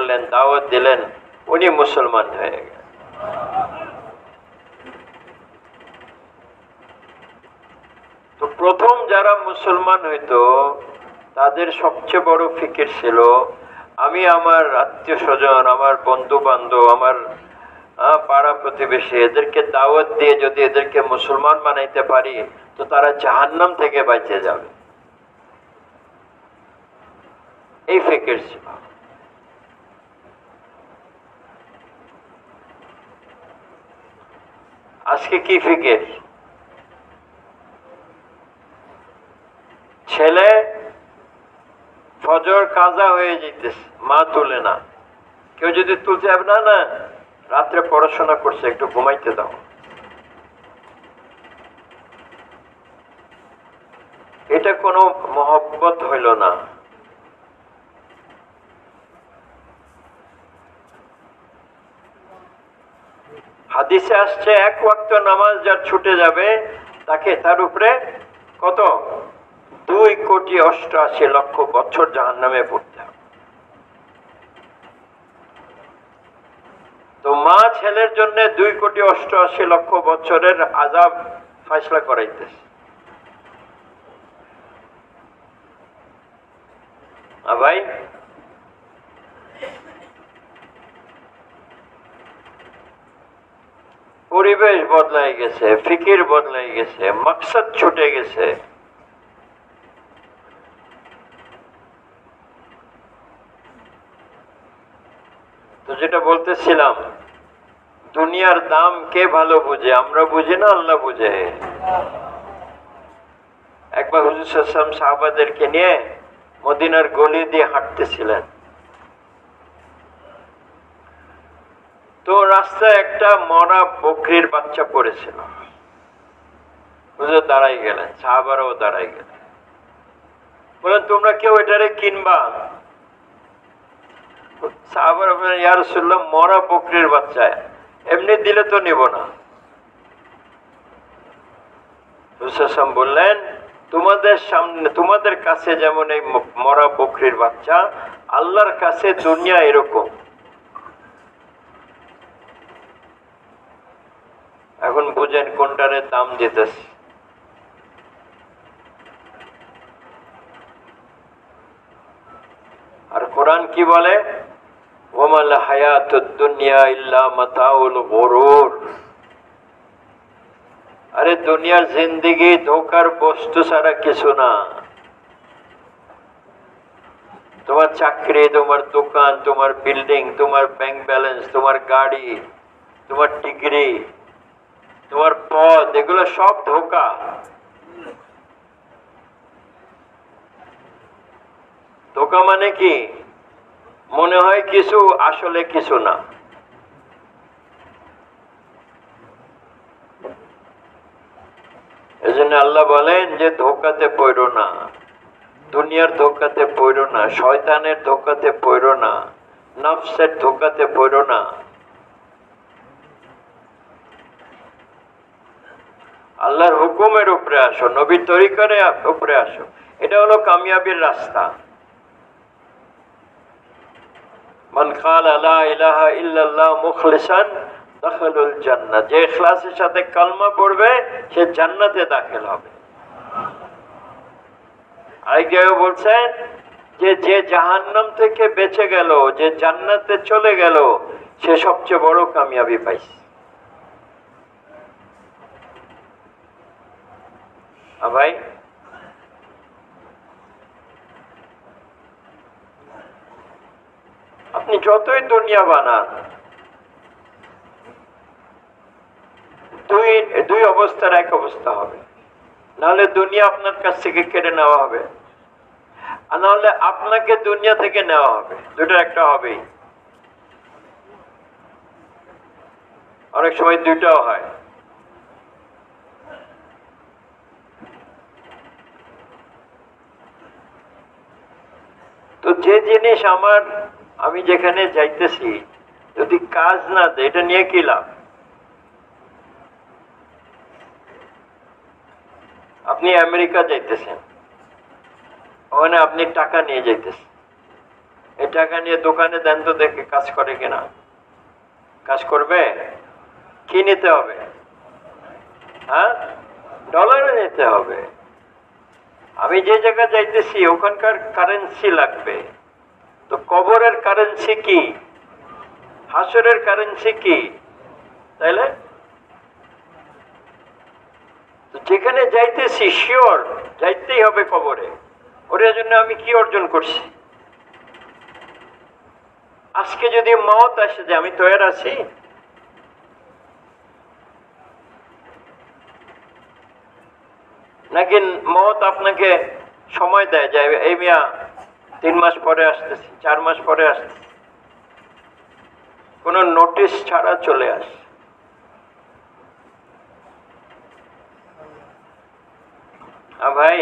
করলেন, দাওয়াত দিলেন, উনি মুসলমান হয়ে গেলেন। তো প্রথম যারা মুসলমান হইতো তাদের সবচেয়ে বড় ফিকির ছিল, আমি আমার আত্মীয় স্বজন, আমার বন্ধু বান্ধব, আমার পাড়া প্রতিবেশী, এদেরকে দাওয়াত দিয়ে যদি এদেরকে মুসলমান বানাইতে পারি তো তারা জাহান্নাম থেকে বাঁচে যাবে, এই ফিকির ছিল। আজকে কি ফিকির? ছেলে ফজর কাজা হয়ে যেতেছে, মা তুলে না, কেউ যদি তুলতে হবে না, না রাত্রে পড়াশোনা করছে, একটু ঘুমাইতে দাও। এটা কোনো মহব্বত হইল না। হাদিসে আসছে এক ওয়াক্ত নামাজ যার ছুটে যাবে তাকে, তার উপরে কত? 2,88,00,000 বছর জাহান্নামে পড়তে হবে। তো মা ছেলের জন্য 2,88,00,000 বছরের আযাব ফয়সালা করাইতেছে। ভাই পরিবেশ বদলাই গেছে, ফিকির বদলাই গেছে, মাকসাদ ছুটে গেছে। তো যেটা বলতেছিলাম, দুনিয়ার দাম কে ভালো বুঝে? আমরা বুঝি না, আল্লাহ বুঝে। একবার হুজুর সাল্লাল্লাহু আলাইহি ওয়াসাল্লাম সাহাবাদেরকে নিয়ে মদিনার গলি দিয়ে হাঁটতেছিলেন। তো রাস্তায় একটা মরা বকরির বাচ্চা পড়েছিল। হুজুর দাঁড়াই গেলেন, সাহাবারাও দাঁড়াই গেলেন, বলেন তোমরা কেউ এটারে কিনবা? সাহাবারা বলেন ইয়া রাসূলুল্লাহ, মরা বকরির বাচ্চা, এমনি দিলে তো নিব না। হুজুর বললেন তোমাদের সামনে, তোমাদের কাছে যেমন এই মরা বকরির বাচ্চা, আল্লাহর কাছে দুনিয়া এরকম। এখন বুঝেন কোনটারে দাম দিতেছে। আর কোরআন কি বলে? ওয়ামাল হায়াতুদ দুনিয়া ইল্লা মাতাউল গুরুর। আরে দুনিয়ার জিন্দেগি ধোকার বস্তু ছাড়া কিছু না। তোমার চাকরি, তোমার দোকান, তোমার বিল্ডিং, তোমার ব্যাংক ব্যালেন্স, তোমার গাড়ি, তোমার ডিগ্রি, তোমার পদ, এগুলো সব ধোকা। ধোকা মানে কি? মনে হয় কিছু, আসলে কিছু না। এজন্য আল্লাহ বলেন যে ধোকাতে পড়ো না, দুনিয়ার ধোকাতে পড়ো না, শয়তানের ধোকাতে পড়ো না, নফসের ধোকাতে পড়ো না। আল্লাহর হুকুমের উপরে আসো, নবীর তরিকার উপরে আসো। এটা হলো কামিয়াবির রাস্তা। মান ক্বালা লা ইলাহা ইল্লাল্লাহ মুখলিসান দাখালুল জান্নাহ। যে ইখলাসের সাথে কালমা পড়বে সে জান্নাতে দাখিল হবে। আরেকজন বলছেন যে যে জাহান্নাম থেকে বেঁচে গেল, যে জান্নাতে চলে গেল, সে সবচেয়ে বড় কামিয়াবি পাইছে। ভাই আপনি যতই দুনিয়া বানান, দুই অবস্থার এক অবস্থা হবে। নাহলে দুনিয়া আপনার কাছ থেকে কেড়ে নেওয়া হবে, আর নাহলে আপনাকে দুনিয়া থেকে নেওয়া হবে। দুটোর একটা হবেই। অনেক সময় দুইটাও হয়। তো যে জিনিস আমি যেখানে যাইতেছি যদি কাজ না দেয়, এটা নিয়ে কি লাভ? আপনি আমেরিকা যাইতেছেন, ওখানে আপনি টাকা নিয়ে যাইতেছেন, এই টাকা নিয়ে দোকানে দেন তো দেখে কাজ করে কিনা। কাজ করবে? কি নিতে হবে? হ্যাঁ, ডলারে নিতে হবে। আমি যে জায়গায় যাইতেছি ওখানকার কারেন্সি লাগবে। তো কবরের কারেন্সি কি, হাসরের কারেন্সি কি? তাইলে যেখানে যাইতেছি শিওর যাইতেই হবে কবরে। ওর জন্য আমি কি অর্জন করছি? আজকে যদি মওত আসে যে আমি তৈরি আছি? নাকি মওত আপনাকে সময় দেয় যে এই মিয়া 3 মাস পরে আসতেছি, 4 মাস পরে আসতেছি, কোন নোটিশ ছাড়া চলে আসে। ভাই,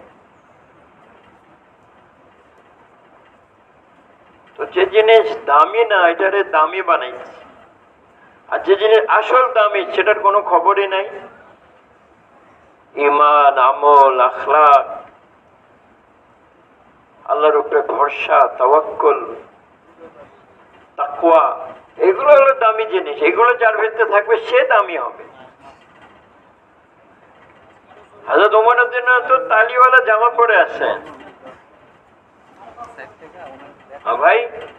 তো যে জিনিস দামি না এটারে দামি বানাইছে, আর যে জিনিস আসল দামি সেটার কোনো খবরই নাই। ঈমান, আমল, আখলাক, আল্লাহর উপরে ভরসা, তাওয়াক্কুল, তাকওয়া, এগুলো হলো দামি জিনিস। এগুলো যার ভিতরে থাকবে সে দামি হবে। হযরত ওমর রাদিয়াল্লাহু আনহু তো তালিওয়ালা জামা পরে আছেন। ভাই,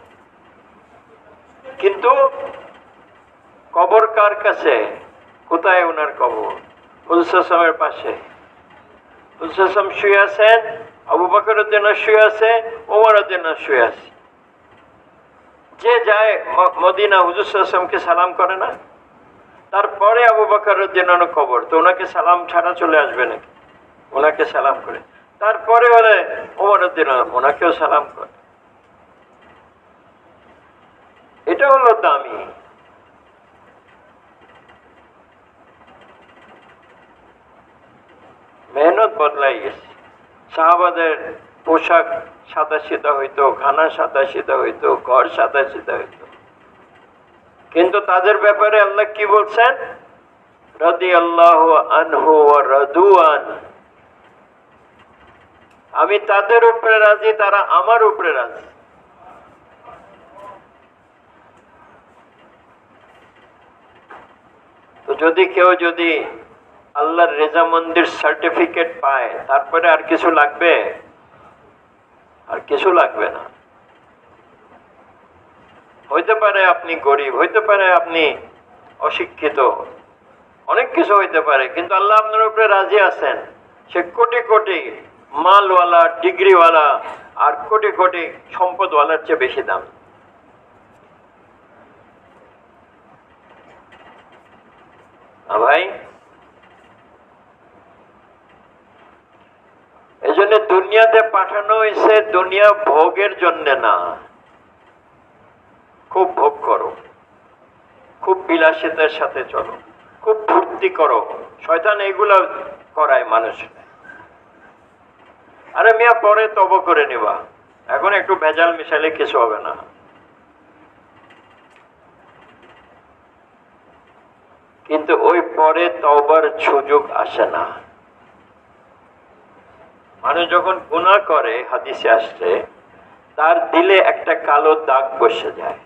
কিন্তু কবর কার কাছে? কোথায় ওনার কবর? হুজুর সাল্লাল্লাহু আলাইহি ওয়াসাল্লামের পাশে। হুজুর সাল্লাল্লাহু আলাইহি ওয়াসাল্লাম শুয়ে আছেন, আবু বকর রাদিয়াল্লাহু আনহু শুয়ে আছে, ওমর রাদিয়াল্লাহু আনহু শুয়ে আছে। যে যায় মদিনা হুজুর সাল্লাল্লাহু আলাইহি ওয়াসাল্লামকে সালাম করে না? তারপরে আবু বকর রাদিয়াল্লাহু আনহু কবর, তো ওনাকে সালাম ছাড়া চলে আসবে নাকি? ওনাকে সালাম করে তারপরে হলে ওমর রাদিয়াল্লাহু আনহু ওনাকেও সালাম করে। এটা হলো দামি। মেহনত বদলাই গেছে। সাহাবাদের পোশাক সাদা সিধা হইতো, খানা সাদা সিধা হইতো, ঘর সাদা সিধা হইতো, কিন্তু তাদের ব্যাপারে আল্লাহ কি বলছেন? রাদিয়াল্লাহু আনহু ওয়া রাদু আন। আমি তাদের উপরে রাজি, তারা আমার উপরে রাজি। তো যদি কেউ যদি আল্লাহর রেজামন্দির সার্টিফিকেট পায়, তারপরে আর কিছু লাগবে? আর কিছু লাগবে না। হইতে পারে আপনি গরিব, হইতে পারে আপনি অশিক্ষিত, অনেক কিছু হইতে পারে, কিন্তু আল্লাহ আপনার উপরে রাজি আছেন। সে কোটি কোটি মালওয়ালা, ডিগ্রিওয়ালা আর কোটি কোটি সম্পদওয়ালার চেয়ে বেশি দাম। ভাই, এই জন্য দুনিয়াতে পাঠানো হয়েছে দুনিয়া ভোগের জন্য না। খুব ভোগ করো, খুব বিলাসিতার সাথে চলো, খুব ফুর্তি করো। শয়তান এগুলো করায় মানুষ। আরে মিয়া, পরে তওবা করে নিবা, এখন একটু ভেজাল মিশালে কিছু হবে না। কিন্তু ওই পরে তওবার সুযোগ আসে না। মানুষ যখন গুনাহ করে, হাদিসে আসছে, তার দিলে একটা কালো দাগ বসে যায়।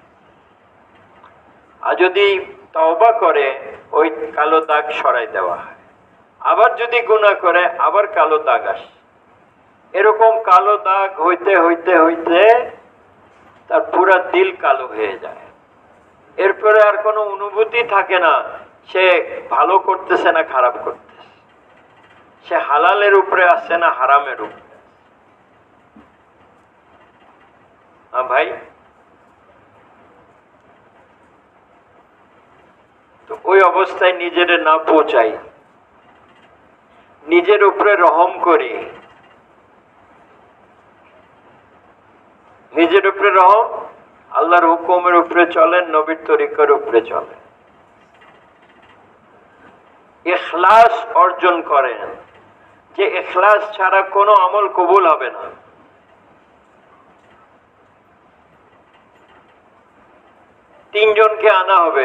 আর যদি তওবা করে, ওই কালো দাগ সরাই দেওয়া হয়। আবার যদি গুনাহ করে, আবার কালো দাগ আসে। এরকম কালো দাগ হইতে হইতে হইতে তার পুরা দিল কালো হয়ে যায়। এরপরে আর কোনো অনুভূতি থাকে না সে ভালো করতেছে না খারাপ করতেছে, সে হালালের উপরে আসছে না হারামের উপরে। ভাই, তো ওই অবস্থায় নিজের না পৌঁছাই, নিজের উপরে রহম করি, নিজের উপরে রহম, আল্লাহর হুকুমের উপরে চলেন, নবীর তরিকার উপরে চলেন, ইখলাস অর্জন করেন। যে ইখলাস ছাড়া কোনো আমল কবুল হবে না। তিনজনকে আনা হবে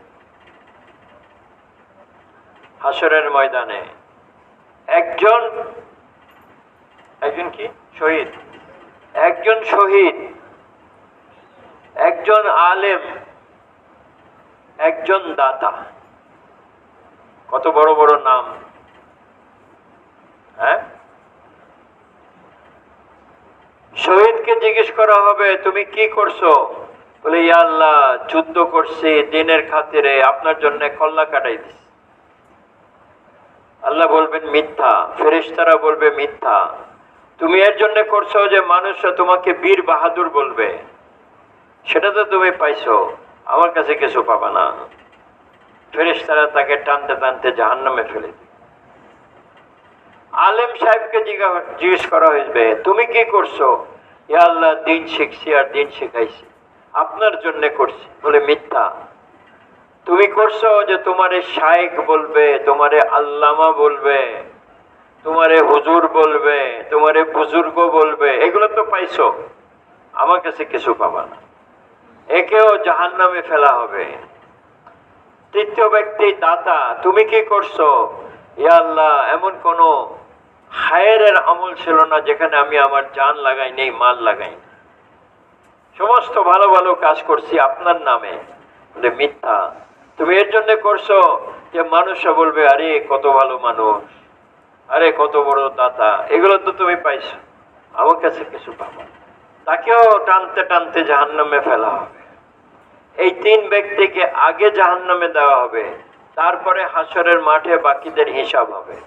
হাসরের ময়দানে। একজন কি শহীদ, একজন শহীদ একজন আলেম, একজন দাতা, কত বড় বড় নাম। হ্যাঁ, শহীদকে জিজ্ঞেস করা হবে তুমি কি করছো, বলে ইয়া আল্লাহ যুদ্ধ করছি দিনের খাতিরে, আপনার জন্য কল্লা কাটাই দিছি। আল্লাহ বলবেন মিথ্যা, ফেরেশতারা বলবে মিথ্যা, তুমি এর জন্য করছো যে মানুষরা তোমাকে বীর বাহাদুর বলবে, সেটা তো তুমি পাইছো, আমার কাছে কিছু পাবা না। ফেরেশতারা তাকে টানতে টানতে জাহান্নামে ফেলে দিবে। আলেম সাহেবকে জিজ্ঞেস করা হইবে তুমি কি করছো, ইয়া আল্লাহ দিন শিখছি আর দিন শিখাইছি, আপনার জন্য করছি, বলে মিথ্যা, তুমি করছো যে তোমারে শায়েখ বলবে, তোমারে আল্লামা বলবে, তোমারে হুজুর বলবে, তোমারে বুজুর্গ বলবে, এগুলো তো পাইছো, আমার কাছে কিছু পাবা না। একেও জাহান্নামে ফেলা হবে। তৃতীয় ব্যক্তি দাতা, তুমি কি করছো, ইয়া আল্লাহ এমন কোন খায়েরের আমল ছিল না যেখানে আমি আমার জান লাগাই নেই, মাল লাগাই নেই, সমস্ত ভালো ভালো কাজ করছি আপনার নামে, বলে মিথ্যা, তুমি এর জন্য করছো যে মানুষরা বলবে আরে কত ভালো মানুষ, আরে কত বড় দাতা, এগুলো তো তুমি পাইছো, আমার কাছে কিছু পাবো। তাকেও টানতে টানতে জাহান্নামে ফেলা হবে। এই তিন ব্যক্তিকে আগে জাহান্নামে দেওয়া হবে, তারপরে হাসরের মাঠে বাকিদের হিসাব হবে।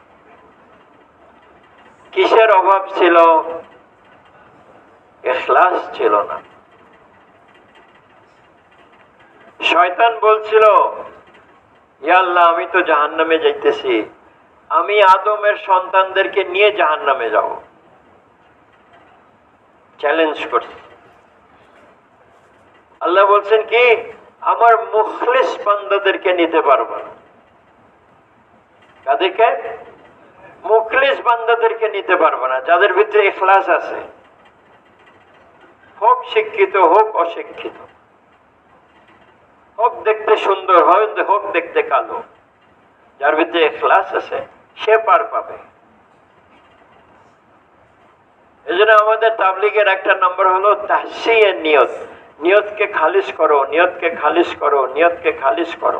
কিসের অভাব ছিল? ইখলাস ছিল না। শয়তান বলছিল ইয়া আল্লাহ আমি তো জাহান্নামে যাইতেছি, আমি আদমের সন্তানদেরকে নিয়ে জাহান্নামে যাব, চ্যালেঞ্জ করছি। আল্লাহ বলছেন কি, আমার মুখলিস বান্দাদেরকে নিতে পারবো না। কাদেরকে? মুখলিস বান্দাদেরকে নিতে পারবো না, যাদের ভিতরে ইখলাস আছে, হোক শিক্ষিত হোক অশিক্ষিত, হোক দেখতে সুন্দর হোক দেখতে কালো, যার ভিতরে ইখলাস আছে সে পার পাবে। এই জন্য আমাদের তাবলীগের একটা নম্বর হলো তাহসিয়ে নিয়ত, নিয়তকে খালিস করো, নিয়তকে খালিস করো, নিয়তকে খালিস করো।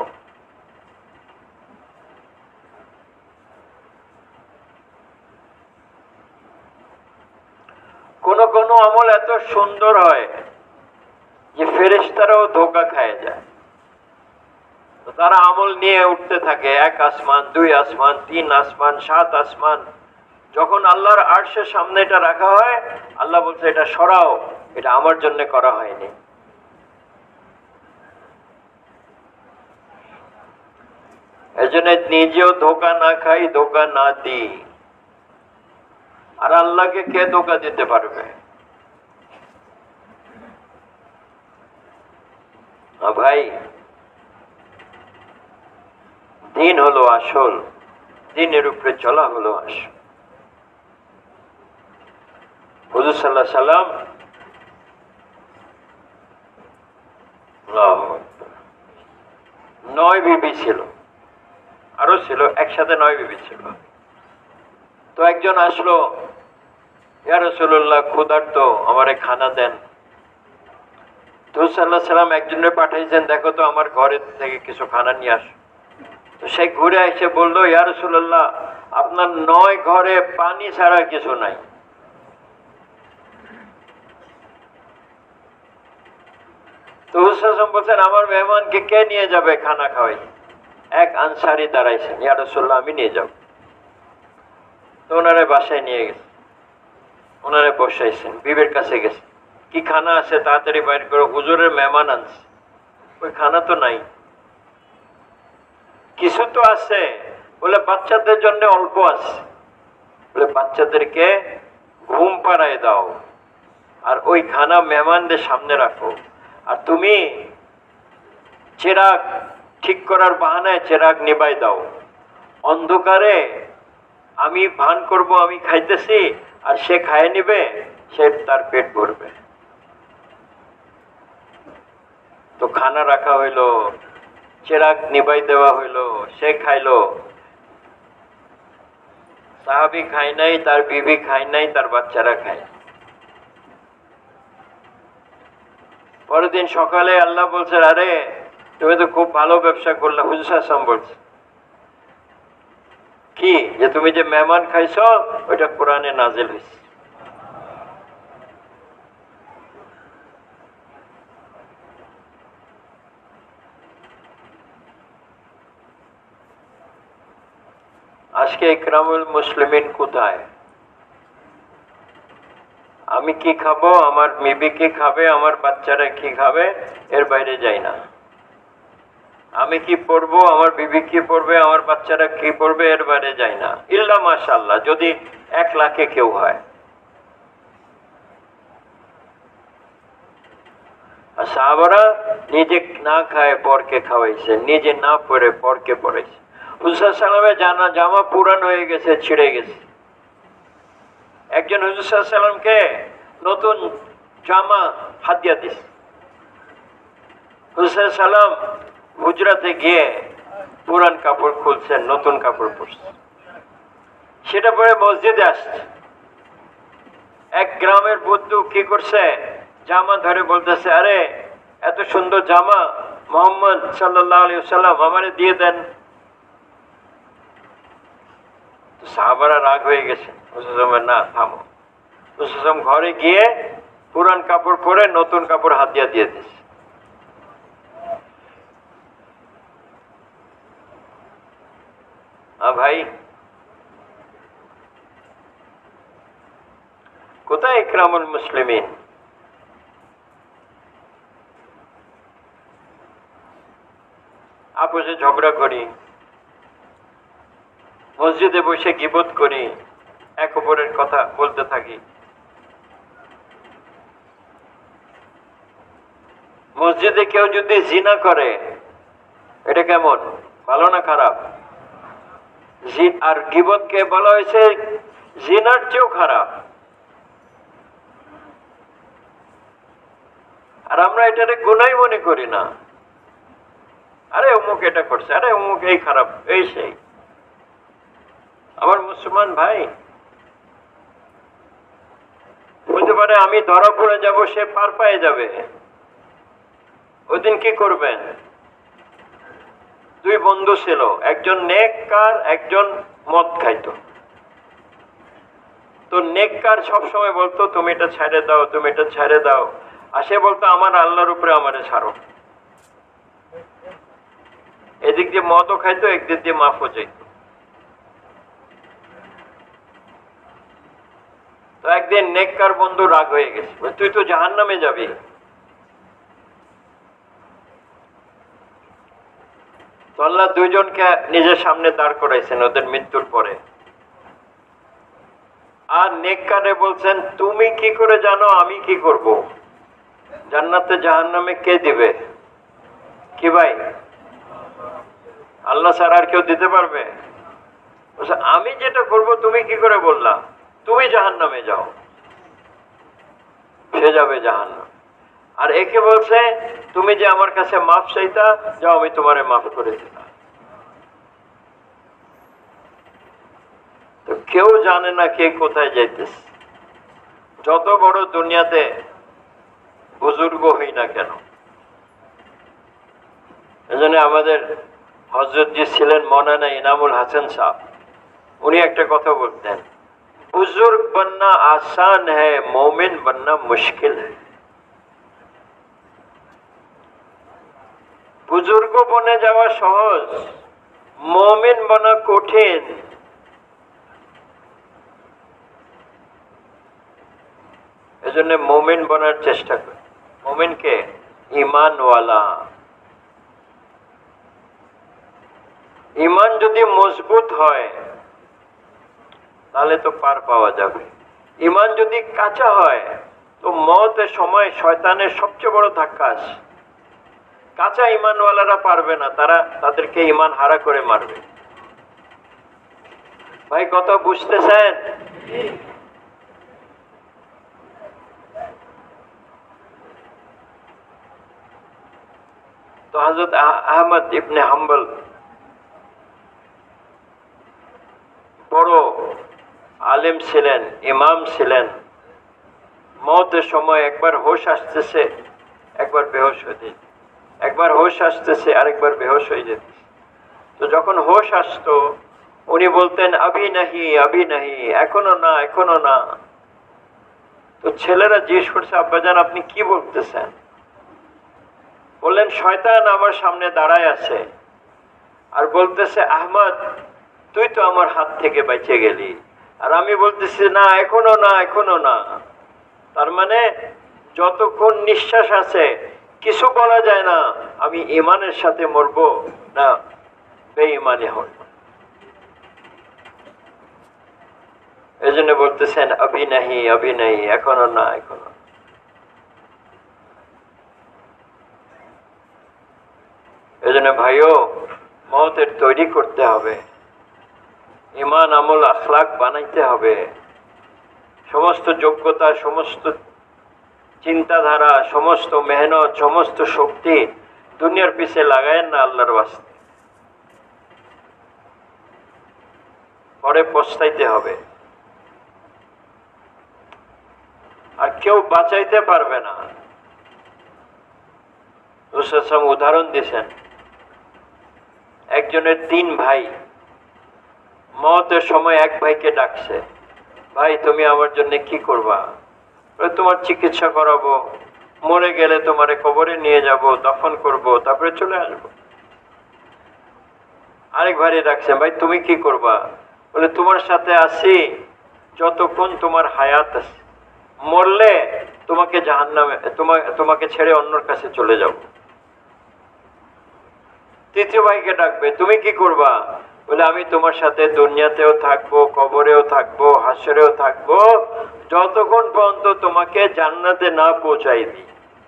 কোন কোন আমল এত সুন্দর হয় যে ফেরেশতারাও ধোঁকা খায় যায়, তো তারা আমল নিয়ে উঠতে থাকে, এক আসমান, দুই আসমান, তিন আসমান, সাত আসমান। যখন আল্লাহর আরশের সামনে এটা রাখা হয়, আল্লাহ বলছে এটা সরাও, এটা আমার জন্য করা হয়নি। এজন্য নিজেও ধোঁকা না খাই, ধোঁকা না দিই। আর আল্লাহকে কে ধোঁকা দিতে পারবে? ভাই, দিন হলো আসল, দিনের উপরে চলা হলো আসল। হুজুর সাল্লাল্লাহু আলাইহি সাল্লাম 9 বিবি ছিল, আরো ছিল, একসাথে 9 বিবি ছিল। তো একজন আসলো, ইয়া রাসূলুল্লাহ ক্ষুধার্ত, আমারে খানা দেন। তো সাল্লাল্লাহু আলাইহি সাল্লাম একজনের পাঠাইছেন, দেখো তো আমার ঘরের থেকে কিছু খানা নিয়ে আস। তো সে ঘুরে এসে বললো, ইয়া রাসূলুল্লাহ আপনার 9 ঘরে পানি ছাড়া কিছু নাই। তো হুসাইন বলছেন আমার মেহমানকে কে নিয়ে যাবে খানা খাওয়াই? এক আনসারী দাঁড়াইছেন, ইয়া রাসূলুল্লাহ আমি নিয়ে যাব। তো ওনারে বাসায় নিয়ে গেছে, ওনারে বসাইছেন, বিবির কাছে গেছে, কি খানা আছে তাড়াতাড়ি বাইর করো, হুজুরের মেহমান আনছে। ওই খানা তো নাই। কিছু তো আছে, বলে বাচ্চাদের জন্য অল্প আছে, বলে বাচ্চাদেরকে ঘুম পাড়ায় দাও, আর ওই খানা মেহমানদের সামনে রাখো। আর তুমি চেরাগ ঠিক করার বাহানায় চেরাগ নিবাই দাও, অন্ধকারে আমি ভান করব আমি খাইতেছি, আর সে খায় নিবে, সে তার পেট ভরবে। তো খানা রাখা হইলো, চেরাগ নিবাই দেওয়া হইলো, সে খাইলো। সাহাবী খায় নাই, তার বিবি খায় নাই, তার বাচ্চারা খায়। পরের দিন সকালে আল্লাহ বলছে, আরে তুমি তো খুব ভালো ব্যবসা করলে। হুজুর সাল্লাল্লাহু বলছে কি, যে তুমি যে মেহমান খাইছ ওইটা কোরআনে নাজিল হয়েছে। আজকে ইকরামুল মুসলিমিন কোথায়? আমি কি খাবো, আমার বিবি কি খাবে, আমার বাচ্চারা কি খাবে, এর বাইরে যাই না। আমি কি পড়বো, আমার বিবি কি পড়বে, আমার বাচ্চারা কি পড়বে, এর বাইরে যাই না। ইল্লা মাশাআল্লাহ, যদি 1 লাখে কেউ হয়। আর সাহাবারা নিজে না খায় পরকে খাওয়াইছে, নিজে না পরে পরকে পড়াইছে। হুজুর সাল্লাল্লাহু জামা পুরান হয়ে গেছে, ছিঁড়ে গেছে। একজন হুজুর সাল্লাল্লাহু নতুন জামা হাদিয়া দিছে। হুজুর সাল্লাল্লাহু হুজরাতে গিয়ে পুরান কাপড় খুলছেন, নতুন কাপড় পরছেন, সেটা পরে মসজিদে আসছে। এক গ্রামের বুদ্ধু কি করছে, জামা ধরে বলতেছে, আরে এত সুন্দর জামা মুহাম্মদ সাল্লাল্লাহু আলাইহি ওয়াসাল্লাম আমারে দিয়ে দেন। সাহাবারা রাগ হয়ে গেছে। না, থামো। ঘরে গিয়ে পুরান কাপড় পরে নতুন কাপড় হাতিয়া দিয়ে দিচ্ছে। ভাই, কোথায় ইকরামুল মুসলিমিন? আপোষে ঝগড়া করি, মসজিদে বসে গীবত করি, এক অপরের কথা বলতে থাকি। মসজিদে কেউ যদি জিনা করে, এটা কেমন, ভালো না খারাপ? আর গীবতকে বলা হয়েছে জিনার চেয়েও খারাপ। আর আমরা এটারে গুনাহ মনে করি না। আরে অমুক এটা করছে, আরে অমুক এই খারাপ, এই সেই। আমার মুসলমান ভাই, বলতে পারে আমি ধরা পড়ে যাব, সে পার পেয়ে যাবে। ওইদিন কি করবেন? 2 বন্ধু ছিল, একজন নেককার, একজন মদ খাইতো। তো নেককার সবসময় বলতো, তুমি এটা ছেড়ে দাও, তুমি এটা ছেড়ে দাও। আর সে বলতো, আমার আল্লাহর উপরে আমারে ছাড়ো। এদিক দিয়ে মদও খাইতো, একদিক দিয়ে মাফও চাইতো। তো একদিন নেককার বন্ধু রাগ হয়ে গেছে, তুই তো জাহান্নামে যাবি। তো আল্লাহ 2 জনকে নিজের সামনে দাঁড় করাইছেন ওদের মৃত্যুর পরে। আর নেককারে বলছেন, তুমি কি করে জানো আমি কি করব? জান্নাতে জাহান্নামে কে দিবে? কি ভাই, আল্লাহ ছাড়া আর কেউ দিতে পারবে? আমি যেটা করব তুমি কি করে বললা? তুমি জাহান্নামে যাও, সে যাবে জাহান্নাম। আর একে বলছে, তুমি যে আমার কাছে মাফ চাইতা, যাও আমি তোমারে মাফ করে দিলাম। তো কেউ জানে না কে কোথায় যাইতেছে। যত বড় দুনিয়াতে বুজুর্গ হই না কেন, এজন্য আমাদের হযরতজি ছিলেন মৌলানা ইনামুল হাসান সাহেব, উনি একটা কথা বলতেন, বুজুর্গ बनना आसान है, मोमिन बनना मुश्किल है। বুজুর্গ বনে যাওয়া সহজ, মুমিন বনা কঠিন। এজন্য মুমিন বনার চেষ্টা করি। মুমিনকে ঈমানওয়ালা, ঈমান যদি মজবুত হয় তাহলে তো পার পাওয়া যাবে। ঈমান যদি কাঁচা হয় তো মওতের সময় শয়তানের সবচেয়ে বড় ধাক্কা আসে। কাঁচা ঈমানওয়ালারা পারবে না, তাদেরকে ঈমান হারা করে মারবে। ভাই কথা বুঝতেছেন? তো হযরত আহমদ ইবনে হাম্বল বড় আলেম ছিলেন, ইমাম ছিলেন। মওতের সময় একবার হোশ আসতেছে, এক আরেকবার বেহোশ হয়ে যেত, একবার হোশ আসতেছে আরেকবার বেহোশ হয়ে যেত। তো যখন হোশ আসতো উনি বলতেন আভি নাহি, এখনো না, এখনো না। তো ছেলেরা জিজ্ঞেস করছে, আব্বাজান আপনি কি বলতেছেন? বললেন শয়তান আমার সামনে দাঁড়ায় আছে আর বলতেছে আহমদ তুই তো আমার হাত থেকে বেঁচে গেলি, আর আমি বলতেছি না, এখনো না, এখনো না। তার মানে যতক্ষণ নিঃশ্বাস আছে কিছু বলা যায় না আমি ইমানের সাথে মরবো না বেঈমানে হব। এই জন্য বলতেছেন আভি নাহি, এখনো না, এখনো। এই জন্য ভাইও মওতের তৈরি করতে হবে, ইমান আমল আখলাক বানাইতে হবে, সমস্ত যোগ্যতা, সমস্ত চিন্তাধারা, সমস্ত মেহনত, সমস্ত শক্তি দুনিয়ার পিছে লাগায়েন না আল্লাহর ওয়াস্তে, পরে পস্তাইতে হবে। আর কেউ বাঁচাইতে পারবে না। উদাহরণ দিয়েছেন, একজনের 3 ভাই, মওতের সময় এক ভাইকে ডাকছে, ভাই তুমি আমার জন্য কি করবা? তোমার চিকিৎসা করাবো, মরে গেলে তোমারে কবরে নিয়ে যাব, দফন করব, তারপরে চলে আসবো। আরেক ভাই ডাকছে, ভাই তুমি কি করবা? বলে তোমার সাথে আছি যতক্ষণ তোমার হায়াত আছে, মরলে তোমাকে জাহান্নামে, তোমাকে ছেড়ে অন্যর কাছে চলে যাব। তৃতীয় ভাইকে ডাকবে, তুমি কি করবা? বলে আমি তোমার সাথে দুনিয়াতেও থাকবো, কবরেও থাকবো, হাসরেও থাকবো, যতক্ষণ পর্যন্ত তোমাকে জান্নাতে না পৌঁছাই দিই।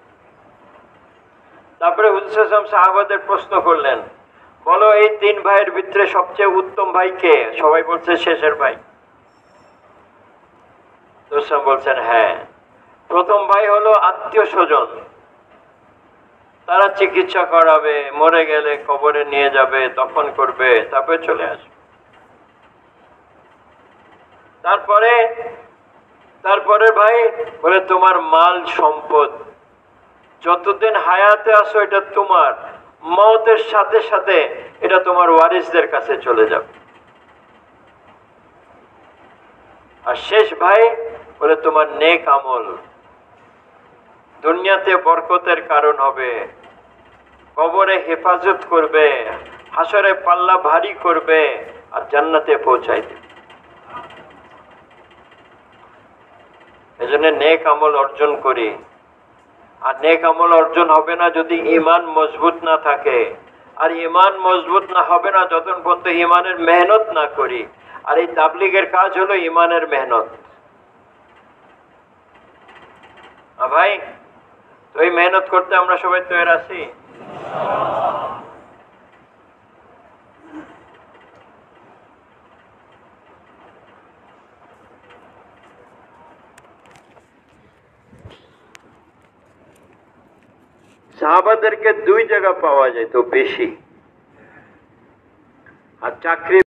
তারপরে হুজুর সাহাবাদের প্রশ্ন করলেন, বলো এই 3 ভাইয়ের ভিতরে সবচেয়ে উত্তম ভাই কে? সবাই বলছে শেষের ভাই। বলছেন হ্যাঁ, প্রথম ভাই হলো আত্মীয় স্বজন, তারা চিকিৎসা করাবে, মরে গেলে কবরে নিয়ে যাবে, দফন করবে, তারপরে চলে আসবে। তারপরে ভাই বলে তোমার মাল সম্পদ, যতদিন হায়াতে আসো এটা তোমার, মওতের সাথে সাথে এটা তোমার ওয়ারিসদের কাছে চলে যাবে। আর শেষ ভাই বলে তোমার নেক আমল দুনিয়াতে বরকতের কারণ হবে, কবরে হেফাজত করবে, হাসরে পাল্লা ভারী করবে, আর জান্নাতে পৌঁছাই দেবে। এজন্য নেক আমল অর্জন করি। আর নেক আমল অর্জন হবে না যদি ঈমান মজবুত না থাকে, আর ঈমান মজবুত না হবে না যতক্ষণ পর্যন্ত ঈমানের মেহনত না করি। আর এই তাবলীগের কাজ হলো ঈমানের মেহনত। ভাই তো এই মেহনত করতে আমরা সবাই তৈরি আছি। সাহাবাদেরকে 2 জায়গা পাওয়া যেত বেশি, আর চাকরি